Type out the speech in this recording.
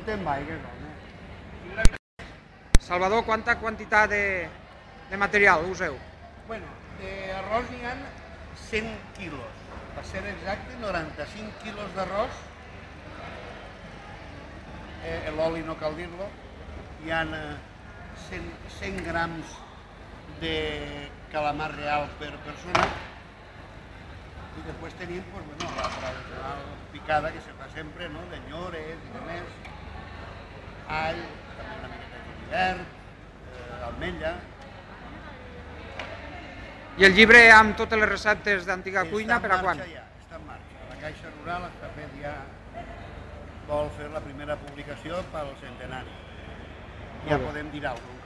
Fotem aigua, home. Salvador, quanta quantitat de material useu? Bueno, d'arròs n'hi ha 100 quilos. Per ser exacte, 95 quilos d'arròs. L'oli no cal dir-lo. Hi ha 100 grams de calamar real per persona. I després tenim la tradicional picada que se fa sempre, de nyores i de més. All, també una miqueta de julivert, ametlla. I el llibre amb totes les receptes d'antiga cuina per a quan? Està en marxa. La Caixa Rural està fet ja, vol fer la primera publicació pel centenari. Ja podem dir alguna cosa.